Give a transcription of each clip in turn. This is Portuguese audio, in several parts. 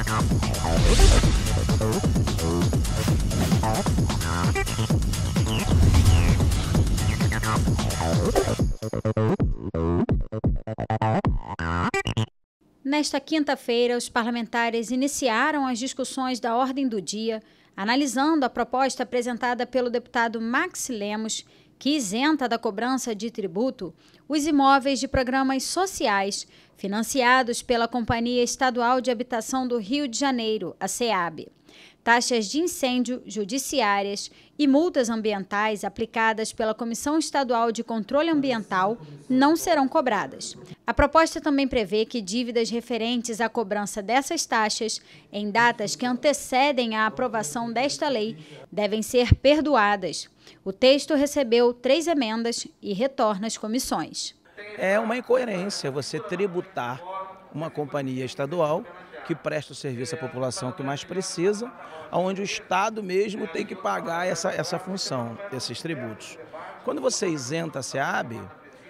Nesta quinta-feira, os parlamentares iniciaram as discussões da ordem do dia, analisando a proposta apresentada pelo deputado Max Lemos, que isenta da cobrança de tributo os imóveis de programas sociais financiados pela Companhia Estadual de Habitação do Rio de Janeiro, a SEAB. Taxas de incêndio judiciárias e multas ambientais aplicadas pela Comissão Estadual de Controle Ambiental não serão cobradas. A proposta também prevê que dívidas referentes à cobrança dessas taxas, em datas que antecedem a aprovação desta lei, devem ser perdoadas. O texto recebeu 3 emendas e retorna às comissões. É uma incoerência você tributar uma companhia estadual que presta o serviço à população que mais precisa, onde o Estado mesmo tem que pagar essa função, esses tributos. Quando você isenta a SEAB,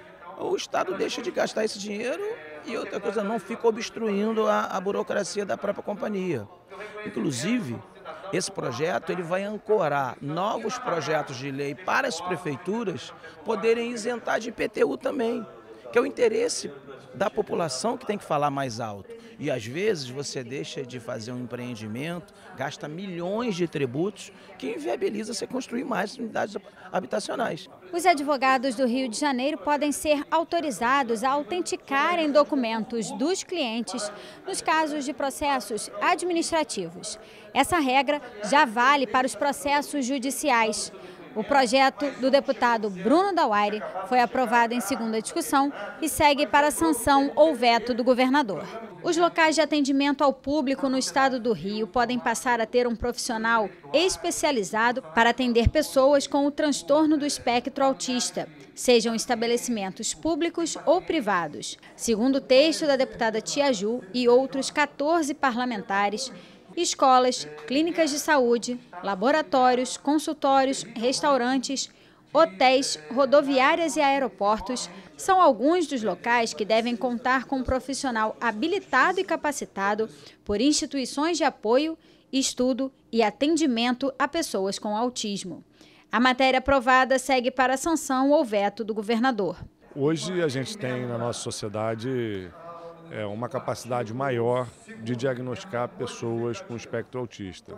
o Estado deixa de gastar esse dinheiro e outra coisa, não fica obstruindo a burocracia da própria companhia. Inclusive, esse projeto ele vai ancorar novos projetos de lei para as prefeituras poderem isentar de IPTU também, que é o interesse da população que tem que falar mais alto. E às vezes você deixa de fazer um empreendimento, gasta milhões de tributos, que inviabiliza você construir mais unidades habitacionais. Os advogados do Rio de Janeiro podem ser autorizados a autenticarem documentos dos clientes nos casos de processos administrativos. Essa regra já vale para os processos judiciais. O projeto do deputado Bruno Dauaire foi aprovado em segunda discussão e segue para sanção ou veto do governador. Os locais de atendimento ao público no estado do Rio podem passar a ter um profissional especializado para atender pessoas com o transtorno do espectro autista, sejam estabelecimentos públicos ou privados. Segundo o texto da deputada Tia Ju e outros 14 parlamentares, escolas, clínicas de saúde, laboratórios, consultórios, restaurantes, hotéis, rodoviárias e aeroportos são alguns dos locais que devem contar com um profissional habilitado e capacitado por instituições de apoio, estudo e atendimento a pessoas com autismo. A matéria aprovada segue para a sanção ou veto do governador. Hoje a gente tem na nossa sociedade uma capacidade maior de diagnosticar pessoas com espectro autista.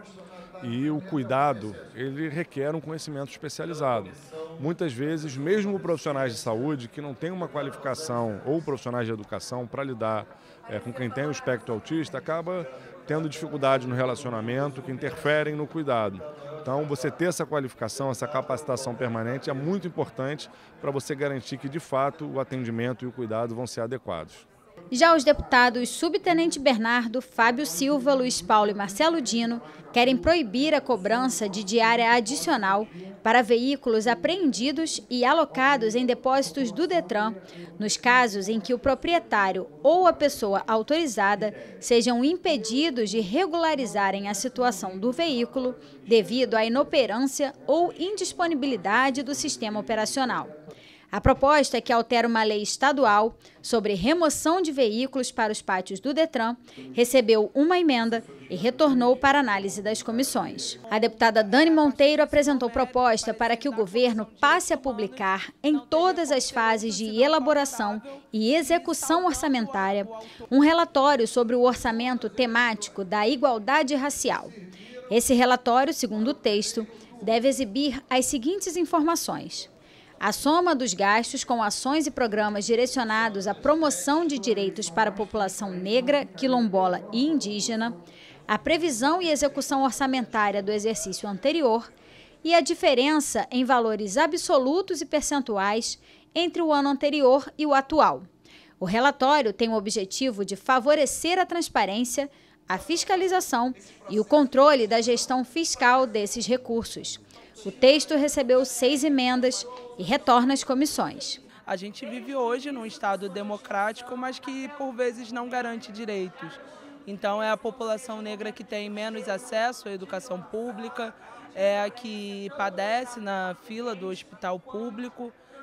E o cuidado, ele requer um conhecimento especializado. Muitas vezes, mesmo profissionais de saúde que não têm uma qualificação ou profissionais de educação para lidar com quem tem o espectro autista, acaba tendo dificuldade no relacionamento que interferem no cuidado. Então, você ter essa qualificação, essa capacitação permanente é muito importante para você garantir que, de fato, o atendimento e o cuidado vão ser adequados. Já os deputados Subtenente Bernardo, Fábio Silva, Luiz Paulo e Marcelo Dino querem proibir a cobrança de diária adicional para veículos apreendidos e alocados em depósitos do Detran, nos casos em que o proprietário ou a pessoa autorizada sejam impedidos de regularizarem a situação do veículo devido à inoperância ou indisponibilidade do sistema operacional. A proposta, que altera uma lei estadual sobre remoção de veículos para os pátios do Detran, recebeu uma emenda e retornou para análise das comissões. A deputada Dani Monteiro apresentou proposta para que o governo passe a publicar, em todas as fases de elaboração e execução orçamentária, um relatório sobre o orçamento temático da igualdade racial. Esse relatório, segundo o texto, deve exibir as seguintes informações: a soma dos gastos com ações e programas direcionados à promoção de direitos para a população negra, quilombola e indígena, a previsão e execução orçamentária do exercício anterior e a diferença em valores absolutos e percentuais entre o ano anterior e o atual. O relatório tem o objetivo de favorecer a transparência, a fiscalização e o controle da gestão fiscal desses recursos. O texto recebeu 6 emendas e retorna às comissões. A gente vive hoje num Estado democrático, mas que por vezes não garante direitos. Então é a população negra que tem menos acesso à educação pública, é a que padece na fila do hospital público,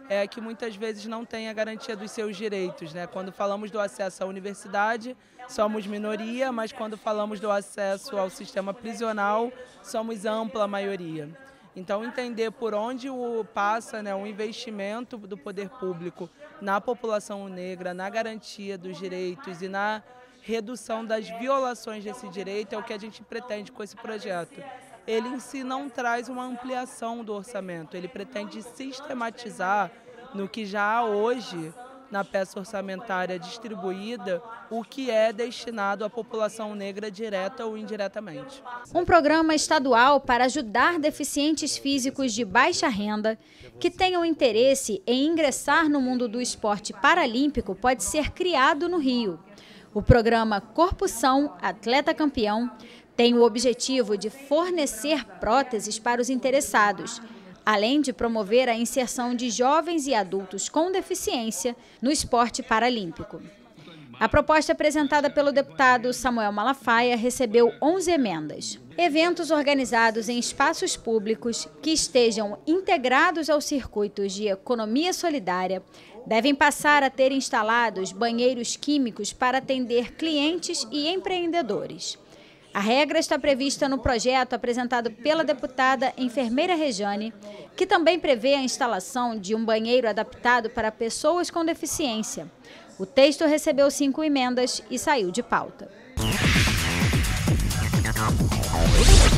é que muitas vezes não tem a garantia dos seus direitos, né? Quando falamos do acesso à universidade, somos minoria, mas quando falamos do acesso ao sistema prisional, somos ampla maioria. Então, entender por onde passa, né, o investimento do poder público na população negra, na garantia dos direitos e na redução das violações desse direito é o que a gente pretende com esse projeto. Ele em si não traz uma ampliação do orçamento, ele pretende sistematizar no que já há hoje na peça orçamentária distribuída o que é destinado à população negra direta ou indiretamente. Um programa estadual para ajudar deficientes físicos de baixa renda que tenham interesse em ingressar no mundo do esporte paralímpico pode ser criado no Rio. O programa Corpo São, Atleta Campeão, tem o objetivo de fornecer próteses para os interessados, além de promover a inserção de jovens e adultos com deficiência no esporte paralímpico. A proposta apresentada pelo deputado Samuel Malafaia recebeu 11 emendas. Eventos organizados em espaços públicos que estejam integrados aos circuitos de economia solidária devem passar a ter instalados banheiros químicos para atender clientes e empreendedores. A regra está prevista no projeto apresentado pela deputada enfermeira Rejane, que também prevê a instalação de um banheiro adaptado para pessoas com deficiência. O texto recebeu 5 emendas e saiu de pauta.